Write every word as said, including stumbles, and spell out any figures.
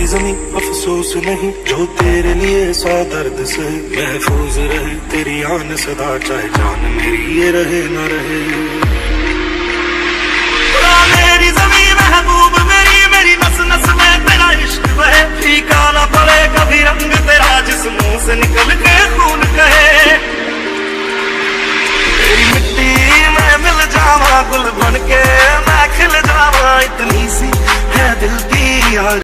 जमीं अफसोस नहीं, जो तेरे लिए सौ दर्द से महफूज रहे। तेरी आन सदा चाहे जान मेरी ये रहे न रहे। मेरी जमीं महबूब मेरी, मेरी नस नस में तेरा इश्क बहे। फीका ना पड़े कभी रंग तेरा जिस मुंह से निकल के खून कहे। तेरी मिट्टी में मिल जावा गुल बन के मैं खिल जावा, इतनी सी है दिल की